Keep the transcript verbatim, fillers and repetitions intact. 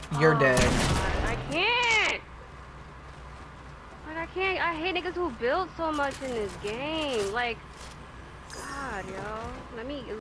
You're oh, dead. God, I can't. Like I can't. I hate niggas who build so much in this game. Like, God, yo. Let me.